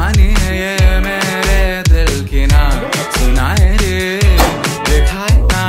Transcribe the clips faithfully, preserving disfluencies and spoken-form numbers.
कहानी है ये मेरे दिल की ना सुनाए रे दिखाए ना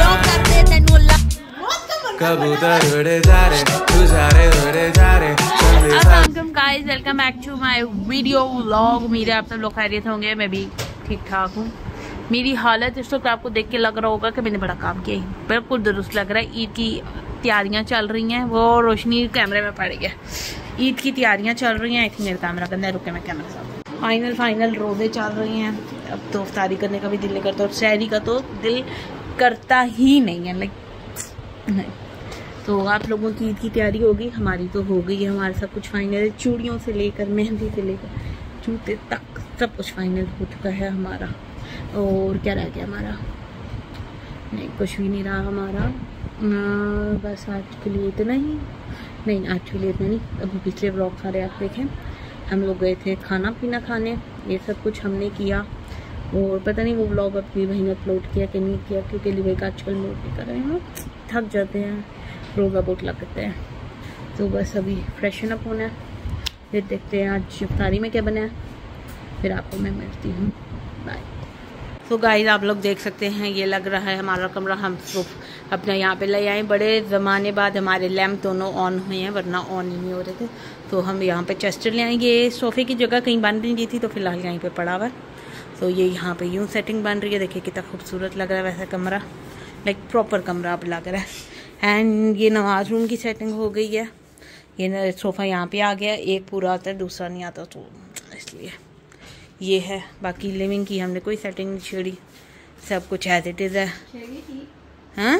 कबूतर उड़े जा रे तू जा रे उड़े जा रे। अस्सलाम guys, welcome back to my video vlog. उम्मीद है आप सब लोग खैरियत होंगे, मैं भी ठीक ठाक हूँ। मेरी हालत इस वक्त आपको देख के लग रहा होगा कि मैंने बड़ा काम किया है, बिल्कुल दुरुस्त लग रहा है। ईद की तैयारियां चल रही हैं, वो रोशनी कैमरे में पड़ गया। ईद की तैयारियां चल रही हैं। आई थिंक मेरा कैमरा गंदा है, रुके मैं कैमरा साफ। फाइनल फाइनल रोज़े चल रही हैं। अब तो इफ्तारी करने का भी दिल नहीं करता और सहरी का तो दिल करता ही नहीं है, लाइक नहीं। तो आप लोगों की ईद की तैयारी होगी, हमारी तो हो गई है। हमारा सब कुछ फाइनल, चूड़ियों से लेकर मेहंदी से लेकर जूते तक सब कुछ फाइनल हो चुका है हमारा। और क्या रह गया हमारा? नहीं, कुछ भी नहीं रहा हमारा। आ, बस आज के लिए इतना ही। नहीं, आज के लिए इतना नहीं। अभी पिछले ब्लॉग सारे आप देखें, हम लोग गए थे खाना पीना खाने, ये सब कुछ हमने किया। और पता नहीं वो ब्लॉग अपनी बहन ने अपलोड किया कि नहीं किया, क्योंकि लिवे का आजकल मूड नहीं कर रहे हैं, थक जाते हैं, रोज़ा बहुत लगते हैं। तो बस अभी फ्रेशन अप होना है, फिर देखते हैं आज इफ्तारी में क्या बना है, फिर आपको मैं मिलती हूँ। बाय। तो गाइस, आप लोग देख सकते हैं ये लग रहा है हमारा कमरा। हम सिर्फ अपने यहाँ पे ले आए, बड़े ज़माने बाद हमारे लैम्प दोनों ऑन हुए हैं, वरना ऑन ही नहीं हो रहे थे। तो हम यहाँ पे चेस्टर ले आएंगे। ये सोफ़े की जगह कहीं बन नहीं रही थी, तो फिलहाल यहीं पे पड़ा हुआ। तो ये यहाँ पे यूँ सेटिंग बन रही है, देखिए कितना खूबसूरत लग रहा है वैसा कमरा, लाइक प्रॉपर कमरा अब लग रहा है। एंड ये नमाज रूम की सेटिंग हो गई है। ये सोफ़ा यहाँ पे आ गया, एक पूरा आता है दूसरा नहीं आता, तो इसलिए ये है। बाकी लिविंग की हमने कोई सेटिंग नहीं छेड़ी, सब कुछ एज इट इज़ है। हाँ,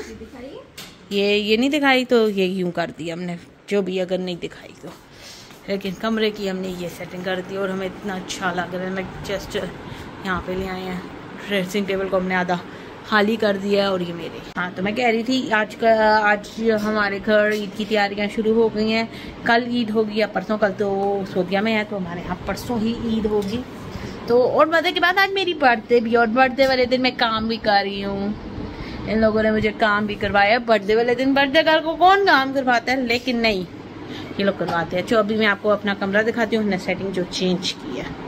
ये ये नहीं दिखाई तो ये यूँ कर दिया हमने, जो भी अगर नहीं दिखाई तो। लेकिन कमरे की हमने ये सेटिंग कर दी और हमें इतना अच्छा लग रहा है। मैं जस्ट यहाँ पे ले आए हैं। ड्रेसिंग टेबल को हमने आधा खाली कर दिया है और ये मेरे। हाँ, तो मैं कह रही थी आज का आज हमारे घर ईद की तैयारियां शुरू हो गई हैं। कल ईद होगी या परसों, कल तो सऊदीया में है, तो हमारे यहाँ परसों ही ईद होगी। तो और मज़े की बात, आज मेरी बर्थडे भी, और बर्थडे वाले दिन मैं काम भी कर रही हूँ। इन लोगों ने मुझे काम भी करवाया बर्थडे वाले दिन। बर्थडे गर्ल को कौन काम करवाता है, लेकिन नहीं, ये लोग करवाते हैं। तो अभी मैं आपको अपना कमरा दिखाती हूँ, हमने सेटिंग जो चेंज की है।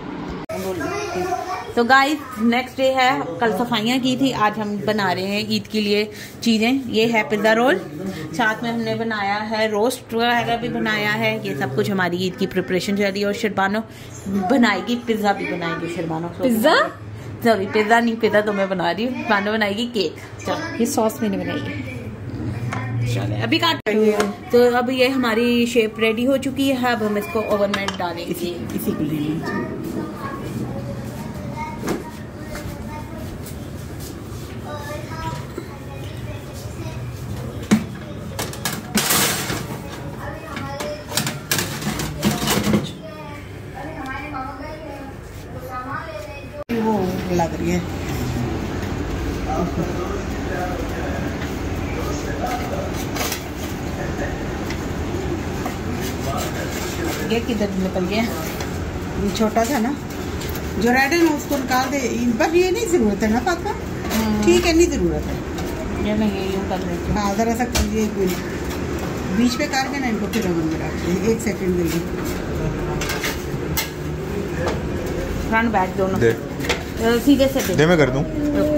तो गाइस, नेक्स्ट डे है, कल सफाइयाँ की थी, आज हम बना रहे हैं ईद के लिए चीज़ें। ये है पिज़्ज़ा रोल, साथ में हमने बनाया है रोस्ट वगैरह भी बनाया है। ये सब कुछ हमारी ईद की प्रिपरेशन चल रही है। और शरबानो बनाएगी, पिज़्ज़ा भी बनाएगी शरबानो। पिज़्ज़ा सॉरी, पिज़्ज़ा नहीं, पिज़्ज़ा तो मैं बना रही हूँ, बानो बनाएगी केक। चलो, ये सॉस मैंने बनाई है, चले अभी काट। तो अब ये हमारी शेप रेडी हो चुकी है। अब हम इसको ओवन में डालेंगे। इसी इसी को लेंगे। वो लग रही है। ये किधर निकल गया? ये छोटा था ना, जो रेड है ना, उसको निकाल दे। पर ये नहीं जरूरत है ना पापा, ठीक है, नहीं जरूरत है। ये नहीं, यूँ कर लेते हैं। हाँ, जरा सा कर ये बीच पे काट के ना इनको फिर ओवन में रख दे। एक सेकंड के लिए फ्रंट बैक दोनों सीधे से दे, मैं कर दूं।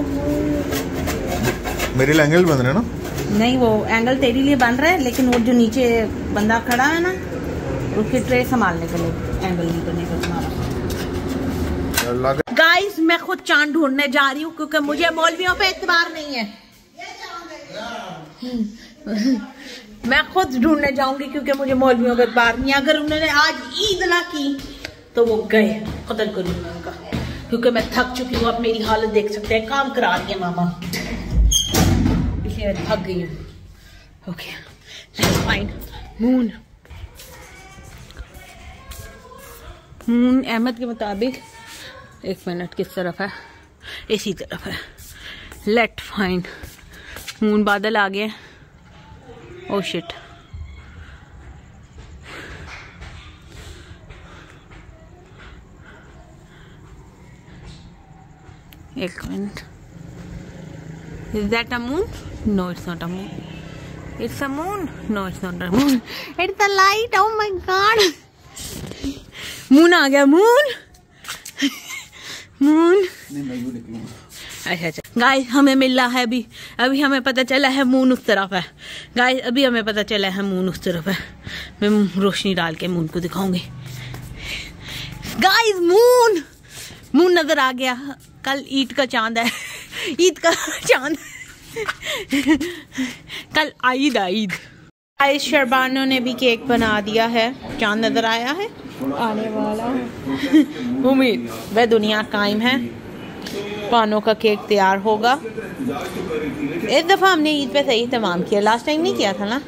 मेरे लिए एंगल बन रहा है ना? नहीं, वो एंगल तेरे लिए बन रहा है, लेकिन वो जो नीचे बंदा खड़ा है ना, उसकी ट्रे संभालने के लिए एंगल नहीं करने का तुम्हारा। गाइस, मैं खुद चांद ढूंढने जा रही हूँ, क्योंकि मुझे मौलवियों पे एतबार नहीं है। मैं खुद ढूंढने जाऊंगी, क्योंकि मुझे मौलवियों पे एतबार नहीं है। अगर उन्होंने आज ईद ना की तो वो गए, कदर करूँ मैं उनका, क्योंकि मैं थक चुकी हूँ। अब मेरी हालत देख सकते हैं, काम करा रही है मामा, इसलिए थक गई हूँ। Okay, fine. मून मून अहमद के मुताबिक, एक मिनट, किस तरफ है? इसी तरफ है। Late fine. मून, बादल आ गए। ओ शिट, एक minute. Is that a moon? No, it's not a moon. It's a moon. No, it's not a moon. It's a light. Oh my god. Moon आ गया, मून मून। अच्छा अच्छा guys, हमें मिल रहा है अभी अभी हमें पता चला है मून उस तरफ है। गाइस अभी हमें पता चला है मून उस तरफ है। मैं रोशनी डाल के मून को दिखाऊंगी। गाइस मून मून नजर आ गया। कल ईद का चांद है। ईद का चांद कल ईद ईद। गाइस शरबानो ने भी केक बना दिया है। चांद नजर आया है, आने वाला है। उम्मीद वह दुनिया कायम है। पानों का केक तैयार होगा। इस दफा हमने ईद पे सही तमाम किया, लास्ट टाइम नहीं किया था ना।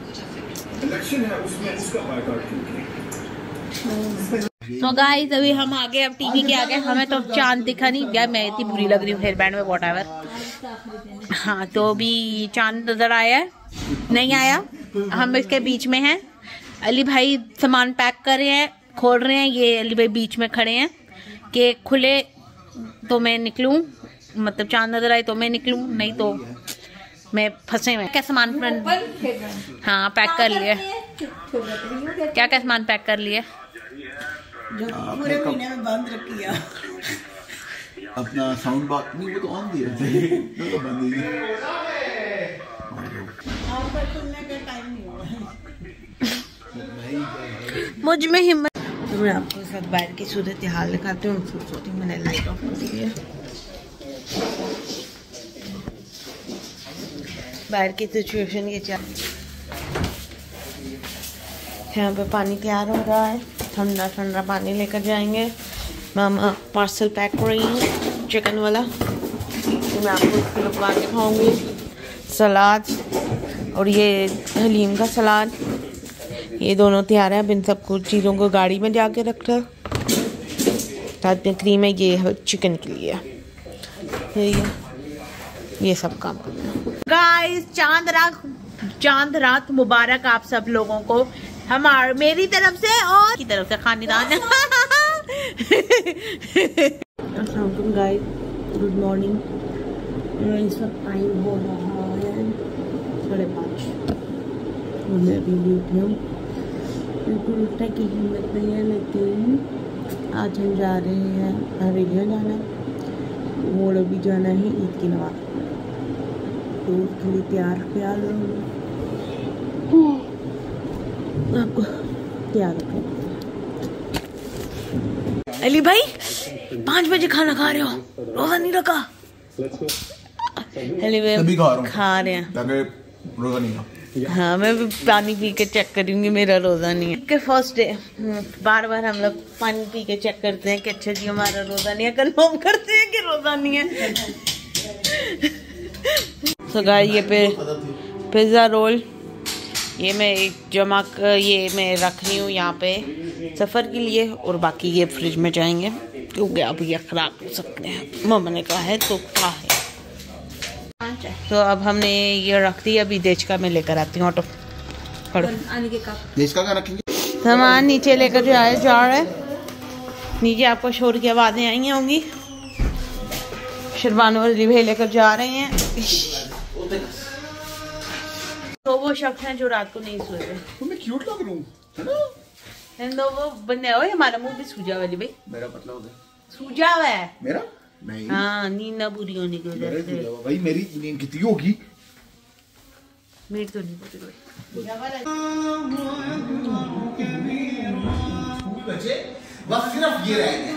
तो गाइस अभी हम आ गए, अब टीवी के आगे। हमें तो चांद दिखा नहीं यार, मैं इतनी बुरी लग रही हूँ हेयर बैंड में व्हाटएवर। हाँ तो अभी चांद नजर आया है, नहीं आया, हम इसके बीच में हैं। अली भाई सामान पैक कर रहे हैं, खोल रहे हैं। ये अली भाई बीच में खड़े हैं कि खुले तो मैं निकलूं, मतलब चांद नजर आए तो मैं निकलूं, नहीं तो मैं फंसे हुए। क्या सामान हाँ पैक कर लिया। क्या क्या सामान पैक कर लिया? जो पूरे महीने में बंद रखी है। अपना साउंड बार नहीं, वो तो ऑन दिया थे, तो बंद ही। और पर खुलने का टाइम नहीं हुआ। मुझ में हिम्मत। तो मैं आपको साथ बाहर की सूरत हाल दिखाती हूँ। सोचती हूँ मैंने लाइट ऑफ कर दी है। बाहर की सिचुएशन ये चल, यहाँ पे पानी तैयार हो रहा है। ठंडा ठंडा पानी लेकर जाएंगे। मामा पार्सल पैक कर रही हूँ चिकन वाला, तो मैं आपको इसको लगा के खाऊंगी। सलाद और ये हलीम का सलाद, ये दोनों तैयार है। अब इन सब कुछ चीज़ों को गाड़ी में जाके रख रहा। साथ में क्रीम है, ये चिकन के लिए ये ये सब काम करना। गाइस चांद रात चांद रात मुबारक आप सब लोगों को, हमारे मेरी तरफ से और की तरफ से खानदान। Guys good morning. इस वक्त टाइम हो रहा है साढ़े पाँच और मैं अभी भी उठी हूँ। बिल्कुल उठने की हिम्मत नहीं है, लेकिन आज हम जा रहे हैं हवेलियाँ जाना और अभी जाना है ईद की नमाज, तो उसके लिए तैयार प्यार आपको तैयार रखें। अली भाई पाँच बजे खाना खा रहे हो, रोजा नहीं रखा? अली भाई खा, खा रहे हैं, रोजा नहीं है। हाँ मैं भी पानी पी के चेक करूंगी, मेरा रोजा नहीं है। के फर्स्ट डे बार बार हम लोग पानी पी के चेक करते हैं कि अच्छा जी हमारा रोजा नहीं है, कंफर्म करते हैं कि रोजा नहीं है। तो गाइस ये पे पिज़्ज़ा रोल, ये मैं एक जमा कर ये मैं रख रही हूँ यहाँ पे सफ़र के लिए, और बाकी ये फ्रिज में जाएंगे क्योंकि अब ये खराब हो सकते हैं। मम्मा ने कहा है तो क्या है। तो अब हमने ये रख दी, अभी देचका में लेकर आती हूँ। ऑटो पढ़ो देचका का रखेंगे। सामान नीचे लेकर जाए जा रहे हैं। नीचे आपको शोर की आवाज़ें आई होंगी। शरबानो वाली भी लेकर जा रहे हैं। तो वो शख्स हैं जो रात को नहीं सोए थे। तो मैं क्यूट लग रहा हूँ, है ना? तो वो बंदे हो, हमारा मुंह भी सूजा वाली भाई। मेरा पतला हो गया। सूजा हुआ है मेरा? नहीं। हाँ नींद ना पूरी होने की वजह से। भाई मेरी नींद कितनी होगी? मेरी तो नहीं पूरी हुई। बस सिर्फ ये रहेंगे।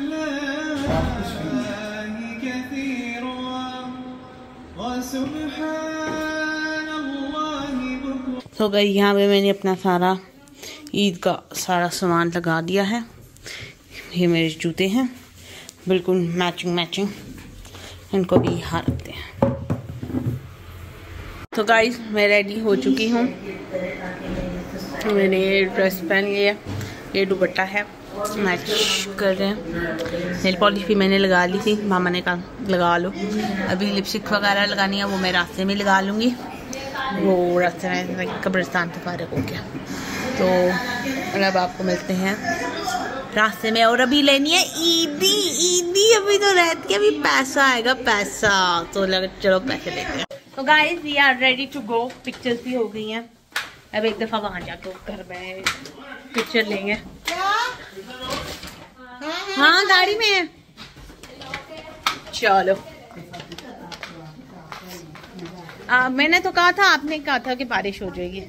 तो गई यहाँ पे मैंने अपना सारा ईद का सारा सामान लगा दिया है। ये मेरे जूते हैं बिल्कुल मैचिंग मैचिंग, इनको भी यहाँ रखते हैं। तो गाइस मैं रेडी हो चुकी हूँ। मैंने ड्रेस पहन लिया, ये दुपट्टा है, मैच कर रहे हैं। नेल पॉलिश भी मैंने लगा ली थी, मामा ने कहा लगा लो। अभी लिपस्टिक वगैरह लगानी है वो मैं रास्ते में लगा लूँगी, वो रास्ते में कब्रिस्तान से फारिग हो गया। तो अब आपको मिलते हैं रास्ते में। और अभी लेनी है ईदी ईदी, अभी तो रहती है, अभी पैसा आएगा पैसा, तो लग चलो पैसे लेते हैं। तो guys we are ready to go. Pictures भी हो गई हैं, अब एक दफ़ा वहाँ जाके घर में पिक्चर लेंगे। हाँ गाड़ी में है। चलो आ, मैंने तो कहा था, आपने कहा था कि बारिश हो जाएगी।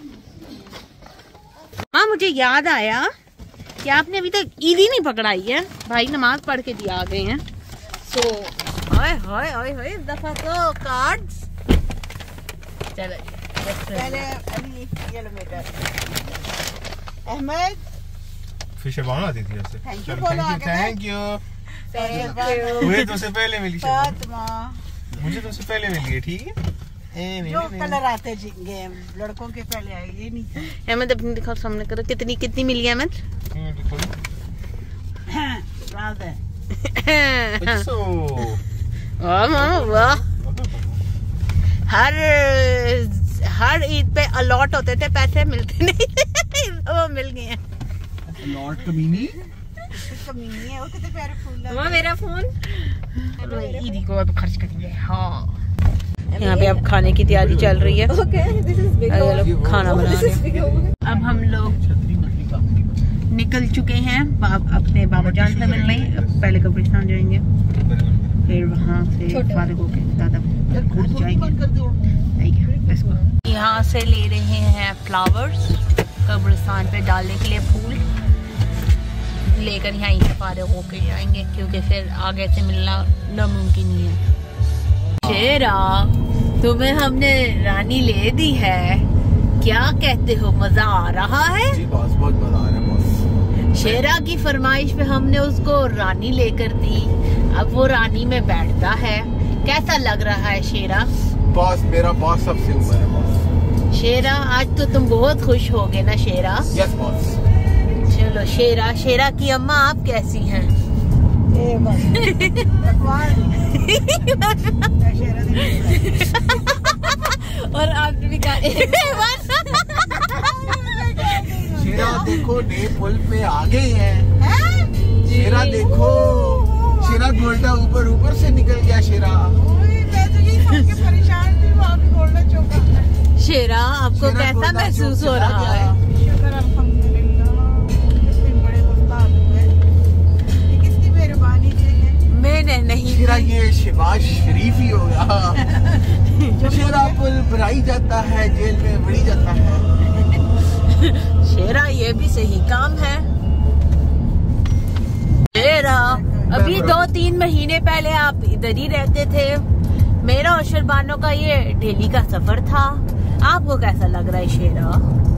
हाँ मुझे याद आया कि आपने अभी तक ईदी नहीं पकड़ाई है। भाई नमाज पढ़ के दिया आ गए हैं। सो हाय हाय हाय हाय इस दफा तो कार्ड्स। चलो पहले अभी ये लो बेटा अहमद फिशर बाउन आती थी ऐसे। Thank you thank you thank you मुझे तुमसे पहले मिली फातिमा, मुझे तुमसे पहले मिली है, ठीक है। ए, नहीं, जो नहीं, कलर आते गेम लड़कों के पहले आए, ये नहीं था। अहमद अपनी दिखाओ सामने करो, कितनी कितनी मिली है अहमद? राज है वाह मामा वाह। हर हर ईद पे अलॉट होते थे, पैसे मिलते नहीं थे। वो मिल गए हैं। लॉर्ड कमीनी कमीनी है वो, कितने प्यारे फूल लगे। वो मेरा फोन ईदी को अब खर्च करेंगे। हाँ यहाँ पे अब खाने की तैयारी चल रही है। लोग खाना बना रहे हैं। अब हम लोग निकल चुके हैं बाब, अपने बाबा जान से मिलने। पहले कब्रिस्तान जाएंगे, फिर वहाँ से फारिग होके दादा घर जाएंगे। यहाँ से ले रहे हैं फ्लावर्स कब्रिस्तान पे डालने के लिए, फूल लेकर यहीं से फारिग होके जाएंगे, क्योंकि फिर आगे से मिलना नामुमकिन नहीं है। शेरा तुम्हें हमने रानी ले दी है, क्या कहते हो, मजा आ रहा है? जी बॉस, बहुत मजा आ रहा है बॉस। शेरा की फरमाइश पे हमने उसको रानी लेकर दी, अब वो रानी में बैठता है। कैसा लग रहा है शेरा? बॉस मेरा बॉस सबसे ऊपर है बॉस। शेरा आज तो तुम बहुत खुश होगे ना शेरा? Yes boss. चलो शेरा, शेरा की अम्मा आप कैसी हैं? ए बस और आपने भी कहा शेरा देखो नए पुल पे आ गए हैं। शेरा देखो, शेरा गोल्डा ऊपर ऊपर से निकल गया। शेरा मैं तो ये सोच के परेशान थी, वहाँ भी गोल्डन चौका। शेरा आपको शेरा कैसा गोल्डा महसूस चौक हो से आ रहा गया। है? शुक्र अल्हम्दुलिल्लाह, कितने बड़े उस्ताद हुए, ये किसकी मेहरबानी से है। मैंने नहीं। शेरा ये शहबाज शरीफ ही होगा। शेरा पुल भराई जाता है, जेल में भरी जाता है। शेरा ये भी सही काम है। शेरा अभी दो तीन महीने पहले आप इधर ही रहते थे। मेरा और शरबानो का ये डेली का सफर था। आपको कैसा लग रहा है शेरा?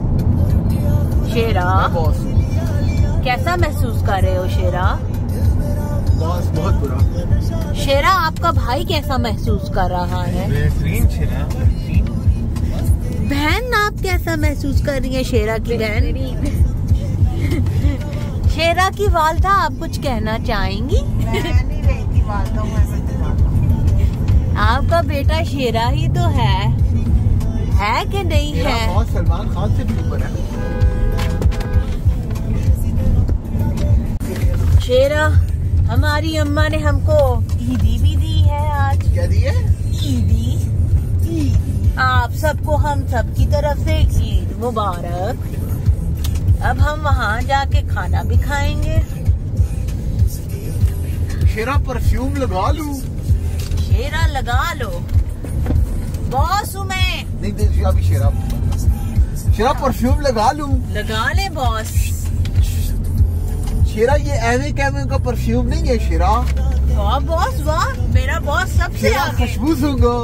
शेरा बॉस कैसा महसूस कर रहे हो शेरा? बॉस बहुत बुरा। शेरा आपका भाई कैसा महसूस कर रहा है? बेहतरीन शेरा, बेहतरीन। बहन आप कैसा महसूस कर रही है? शेरा की बहन शेरा की वालदा आप कुछ कहना चाहेंगी? मैं नहीं रही थी वालदा, मैं बच्ची वालदा। आपका बेटा शेरा ही तो है, है कि नहीं मेरा है? बॉस सलमान खान से भी ऊपर है। शेरा हमारी अम्मा ने हमको ईदी भी दी है आज। क्या दिए? ईदी। आप सबको हम सब की तरफ से ईद मुबारक। अब हम वहाँ जाके खाना भी खाएंगे। शेरा परफ्यूम लगा लूं? शेरा लगा लो, बॉस हूँ मैं। नहीं देखिए अभी शेरा शेरा परफ्यूम लगा लूं? लगा ले बॉस। शेरा ये एवे कैवे का परफ्यूम नहीं है शेरा। वाह बॉस वाह, मेरा बॉस सबसे शेरा आगे। खुशबू सूंगा।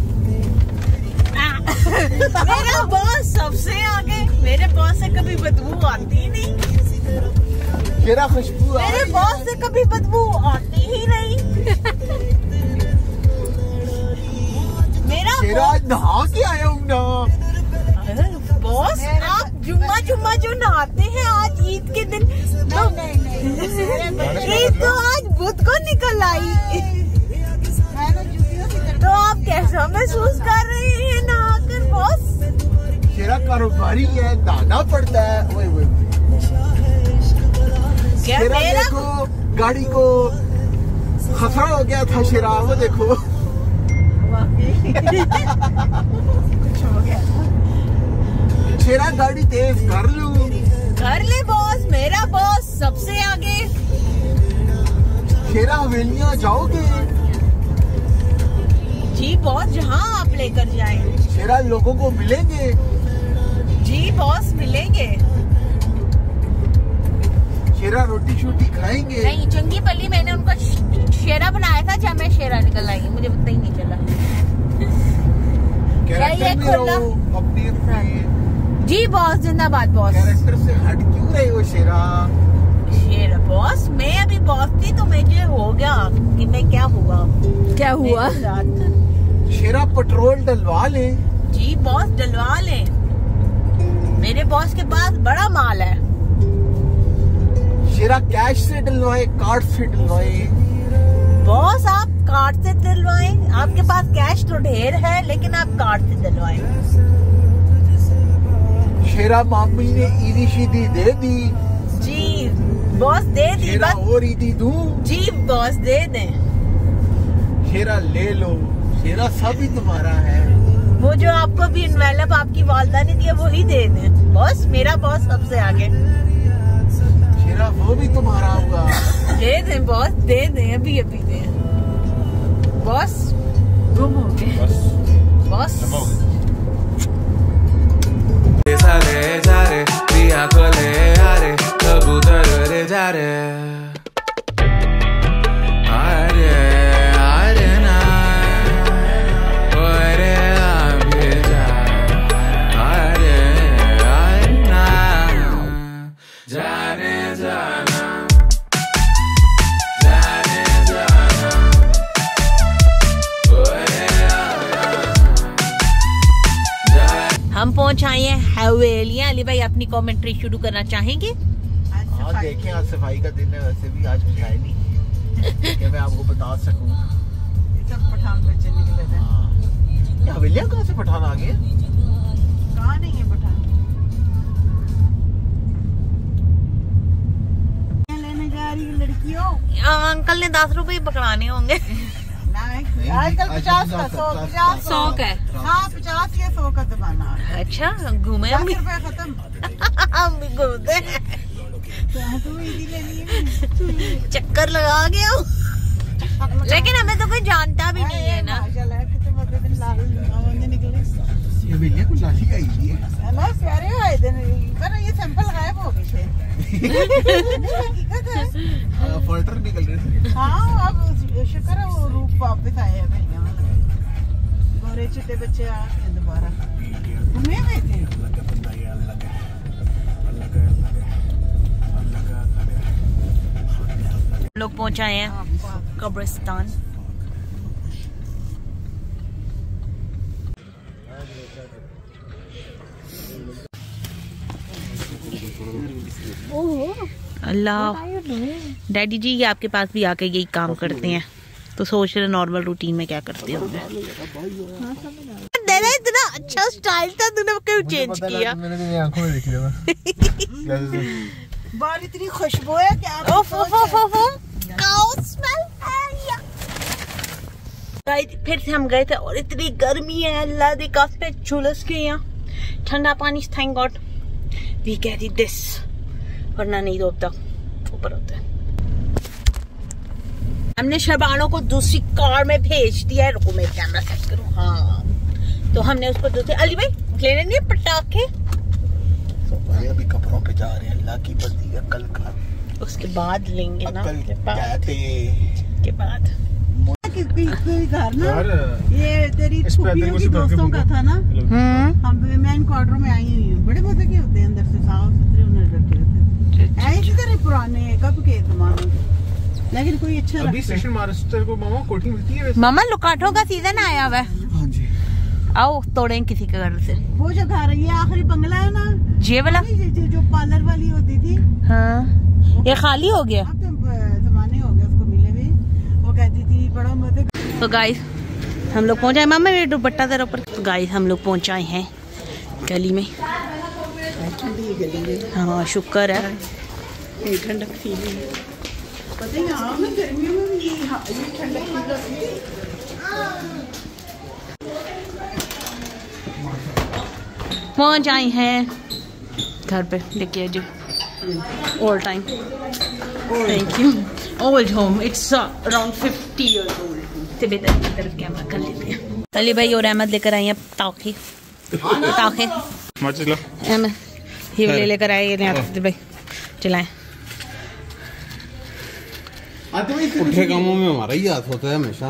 मेरा बॉस सबसे आगे। मेरे बॉस से कभी बदबू आती ही नहीं। शेरा खुशबू आ मेरे रही बॉस है। से कभी बदबू आती ही नहीं। मेरा शेरा आज नहा के आया हूँ ना। बॉस बॉस आप जुम्मा जुम्मा जो नहाते हैं आज ईद के दिन, तो नहीं नहीं नहीं ईद तो आज बुध को निकल आई, मैं तो जूतियों की तरफ। तो आप कैसा महसूस कर रहे हैं नहाकर बॉस? शेरा कारोबारी है, दाना पड़ता है। ओए ओए क्या शेरा मेरा देखो गाड़ी को खतरा हो गया था। शेरा वो देखो कुछ हो गया। शेरा गाड़ी तेज कर लूं? कर ले बॉस, मेरा बॉस सबसे आगे। शेरा हवेलियाँ जाओगे? जी बॉस, जहाँ आप लेकर जाएं। शेरा लोगों को मिलेंगे। जी बॉस, मिलेंगे। शेरा रोटी शोटी खाएंगे। नहीं, चंगी पल्ली मैंने उनका शेरा बनाया था जब मैं शेरा निकल आई, मुझे पता ही नहीं चला। कैरेक्टर में रहो अपनी अपनी। जी बॉस, जिंदाबाद बॉस। कैरेक्टर से हट क्यों रहे हो शेरा? शेरा बॉस, मैं अभी बॉस थी तो मुझे हो गया कि मैं क्या हुआ। क्या हुआ? शेरा पेट्रोल डलवा ले। जी बॉस, डलवा ले। मेरे बॉस के पास बड़ा माल है। शेरा कैश से डलवाए कार्ड से डलवाए? बॉस आप कार्ड से डलवाएं, आपके पास कैश तो ढेर है लेकिन आप कार्ड से डलवाएं। शेरा मामी ने ईदी शीदी दे दी। जी बॉस, दे दी। शेरा और ईदी दूं? जी बॉस, दे दें। शेरा ले लो, शेरा सब ही तुम्हारा है। वो जो आपको भी इन्वेलप आपकी वालदा ने दिया वही दे दें। बॉस, मेरा बॉस सबसे आगे। शेरा वो भी तुम्हारा होगा। दे दें बॉस, दे दें, अभी अभी दें। बॉस गुम हो गए। बॉस सारे जा रे पिया को ले आ रे कबूतर रे जा रे अरे अरे ना अरे अभी जा अरे अरे ना जाने जाना जाने जाना हम पहुंच आए हैं हवेलियां। अली भाई अपनी कमेंट्री शुरू करना चाहेंगे? आज देखें, आज सफाई का दिन है, वैसे भी आज कुछ है नहीं कि मैं आपको बता सकूं। सब पठान बच्चे निकले थे। ये हवेलियां कहाँ से पठान आ गए? कहाँ नहीं है पठान? लेने जा रही लड़कियों। अंकल ने दस रुपए पकड़ाने होंगे। आजकल पचास का सौ पचास सौ का है। हाँ, पचास या सौ का जमाना। अच्छा, घूमे हम भी। दस रुपए खत्म। हम भी घूमते हैं। तू ईदी लेनी है। चक्कर लगा गया हूँ। लेकिन हमें तो कोई जानता भी नहीं है ना। माशाल्लाह, कितने बड़े दिन लाल आवाज़ें निकली। ये हवेलियां कुछ लाठी आई हुई है। अल्लाह प्यारे आए दिन, पर ये सैंपल गायब हो गए थे। हकीकत है। फिल्टर निकल रहे थे। हाँ, अब शुक्र है वो रूप वापस आए हैं भैया। गोरे चिट्टे बच्चे आ गए दोबारा। घूमे गए थे। लोग पहुंचाए हैं कब्रिस्तान। अल्लाह, डैडी जी ये आपके पास भी आके यही काम करते हैं, तो सोच रहे नॉर्मल रूटीन में क्या करते होंगे। तेरा इतना अच्छा स्टाइल था, तूने क्यों चेंज किया? मैंने तेरी आंखों में देख लिया। बाल इतनी खुशबू है क्या? ओफ ओफ ओफ ओफ, काउ स्मेल है या। फिर से हम गए थे और इतनी गर्मी है, अल्लाह दी कसम झुलस के यहाँ ठंडा पानी, thank god we carry this, वरना नहीं तो अब तक ऊपर होता है। हमने शबानों को दूसरी कार में भेज दिया है। रुको मैं कैमरा सेट करूँ। हाँ, तो हमने उसको दूसरे, अली भाई लेने नहीं पटाखे, अभी कपड़ों पे जा रहे हैं। अल्लाह की बंदी है, कल का उसके बाद लेंगे ना, कल के बाद के बाद कोई घर ना, यार ये तेरी इस पे फूफियों को की से करके दोस्तों का था ना। हम्म हम मैं क्वार्टर में आई हुई हूँ। बड़े मजे के होते हैं, अंदर से साफ सुथरे उन्हें रखे होते हैं। ऐसी तरह पुराने कब के जमाने के, लेकिन कोई अच्छा अभी स्टेशन मास्टर को मामा कोठी मिलती है वैसे। मामा लुकाठों का सीजन आया हुआ है। हाँ जी, आओ तोड़ें किसी के घर से। वो जो घर ये आखिरी बंगला है ना, ये वाला, जो, जो पार्लर वाली होती थी, हाँ ये खाली हो गया। अब तो जमाने हो गए उसको मिले हुए। वो कहती थी बड़ा मजे। तो गाइस हम लोग पहुंचाए, मामा मेरे दुपट्टा तेरे ऊपर। तो गाइस हम लोग पहुंचाए हैं गली में। हाँ शुक्र है, ठंडक फील हुई। पता है यहाँ में गर्मियों में भी ये ठंडक फील होती है। पहुंच आए हैं घर पे। देखिए जी, old time, thank you, old home, it's around fifty years old. इससे बेहतर की तरफ कैमरा कर लेते हैं। अली भाई और अहमद लेकर आए हैं ताखे ताखे अहमद ये लेकर आए ये भाई चलाएं। पुट्ठे कामों में हमारा ही हाथ होता है हमेशा।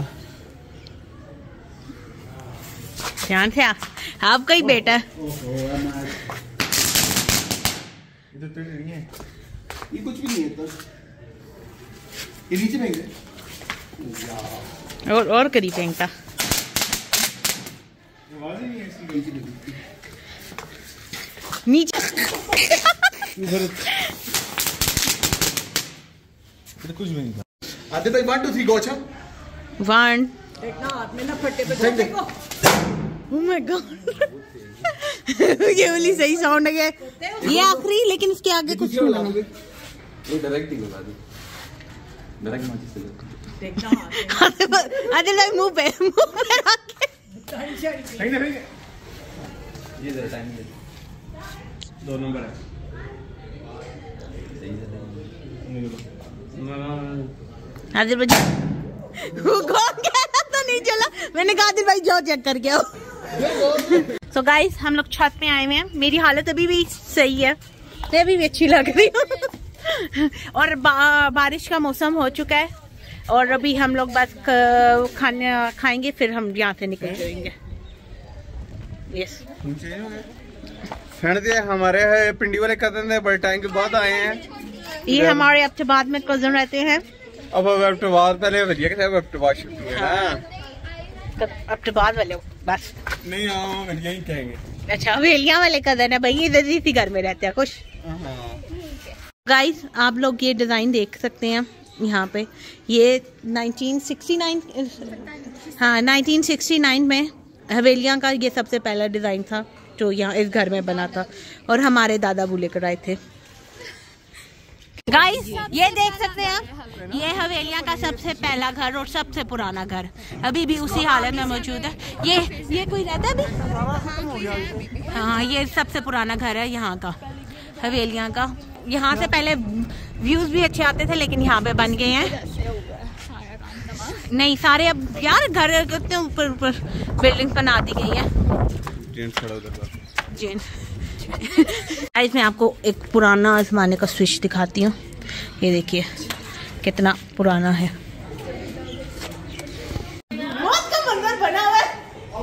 ध्यान से आपका ही बेटा है। ये कुछ भी नहीं है तो ये नीचे फेंक दे और और करी फेंकता नीचे कुछ भी नहीं था। आदित्य भाई वन टू थ्री गो। अच्छा वन देखना हाथ में ना फटे पे देखो। ओह माय गॉड ये वाली सही साउंड है। ये आखिरी लेकिन इसके आगे कुछ नहीं लगा। ये डायरेक्टिंग बता दी डायरेक्ट माची से देखना आदिल भाई मुंह पे मुंह पे रख के नहीं नहीं ये जरा टाइम दे दो नंबर है आदिल भाई वो कौन कह रहा था नहीं चला। मैंने कहा आदिल भाई जाओ चेक करके आओ। सो गाइस हम लोग छत पे आए हुए हैं। मेरी हालत अभी भी सही है तो अभी भी अच्छी लग रही है और बा, बारिश का मौसम हो चुका है और अभी हम लोग बस खाने खाएंगे फिर हम यहाँ से निकल जाएंगे। यस फ्रेंड ये हमारे पिंडी वाले कजन है बड़े टाइम के बाद आए हैं। ये हमारे अब्टबाद में कजन रहते हैं। अब अब्टबाद पहले वधिया के अब्टबाद शुरू है ना अब्टबाद वाले बस नहीं हाँ यही कहेंगे। अच्छा वेलियां वाले कजन है भाई इधर इसी घर में रहते हैं खुश। गाइस आप लोग ये डिजाइन देख सकते हैं यहाँ पे। ये नाइनटीन सिक्सटी नाइन हाँ नाइनटीन सिक्सटी नाइन में हवेलियाँ का ये सबसे पहला डिज़ाइन था जो यहाँ इस घर में बना था और हमारे दादा बू लेकर आए थे। गाइस ये देख सकते हैं आप ये हवेलियाँ का सबसे पहला घर और सबसे पुराना घर अभी भी उसी हालत में मौजूद है। ये ये कोई रहता है अभी? हाँ ये सबसे पुराना घर है यहाँ का हवेलियाँ का। यहाँ से पहले व्यूज भी अच्छे आते थे लेकिन यहाँ पे बन गए हैं नहीं सारे। अब यार घर कितने ऊपर ऊपर बिल्डिंग बना दी गई है। जेन आज मैं आपको एक पुराना जमाने का स्विच दिखाती हूँ। ये देखिए कितना पुराना है। मौत का मंदिर बना हुआ है।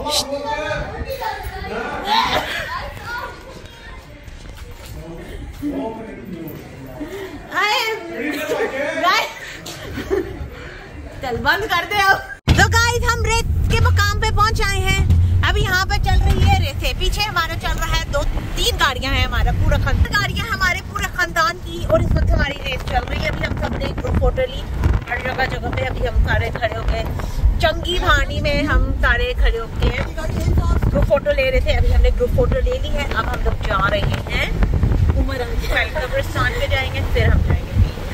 चल बंद कर दे अब। तो गाइस हम रेत के मकाम पे पहुंच आए हैं। अभी यहाँ पे चल रही है रेसे। पीछे हमारा चल रहा है दो तीन गाड़ियां हैं हमारा पूरा खानदान गाड़ियां हमारे पूरे खानदान की और इस वक्त हमारी रेस चल रही है। अभी हम सब ने ग्रुप फोटो ली हर जगह जगह पे। अभी हम सारे खड़े हो गए चंगी भानी में हम सारे खड़े हो गए ग्रुप फोटो ले रहे थे। अभी हमने ग्रुप फोटो ले ली है। अब हम लोग जा रहे हैं उमर कब्रिस्तान पे जाएंगे फिर हम जाएंगे।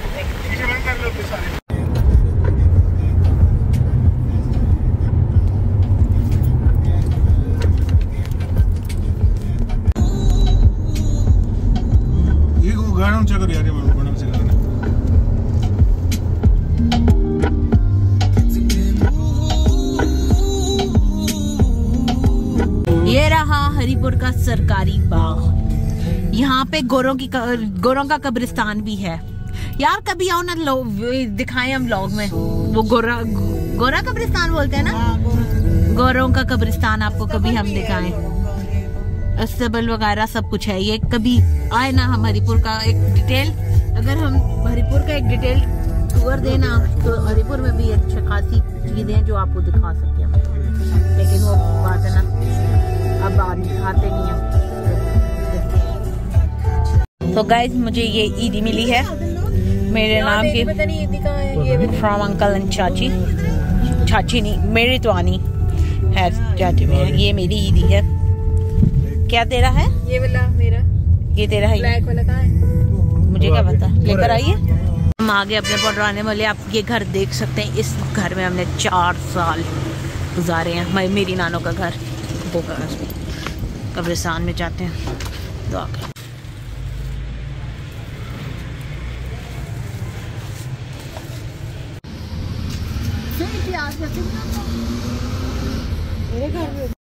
ये रहा हरिपुर का सरकारी बाग। यहाँ पे गोरों की गोरों का कब्रिस्तान भी है। यार कभी आओ ना लो दिखाएं हम व्लॉग में। वो गोरा गोरा कब्रिस्तान बोलते हैं ना गोरों का कब्रिस्तान आपको कभी हम दिखाएं। अस्तबल वगैरह सब कुछ है। ये कभी आए ना हम हरिपुर का एक डिटेल अगर हम हरिपुर का एक डिटेल टूर देना तो हरिपुर में भी अच्छी खासी चीजें हैं जो आपको दिखा सकते हैं। लेकिन वो बात है ना अब आते नहीं है। तो गाइस मुझे ये ईदी मिली है मेरे नाम की फ्रॉम अंकल एंड चाची। चाची नहीं मेरी तो आनी है चाची में। ये मेरी ईदी है। क्या तेरा है? ये वाला मेरा। ये तेरा है? ब्लैक वाला कहाँ है? मुझे क्या पता। लेकर आइए। हम आगे अपने पुराने वाले आप ये घर देख सकते हैं। इस घर में हमने चार साल गुजारे हैं। मेरी नानों का घर वो कब्रिस्तान में जाते हैं दुआ कर। प्याज घर में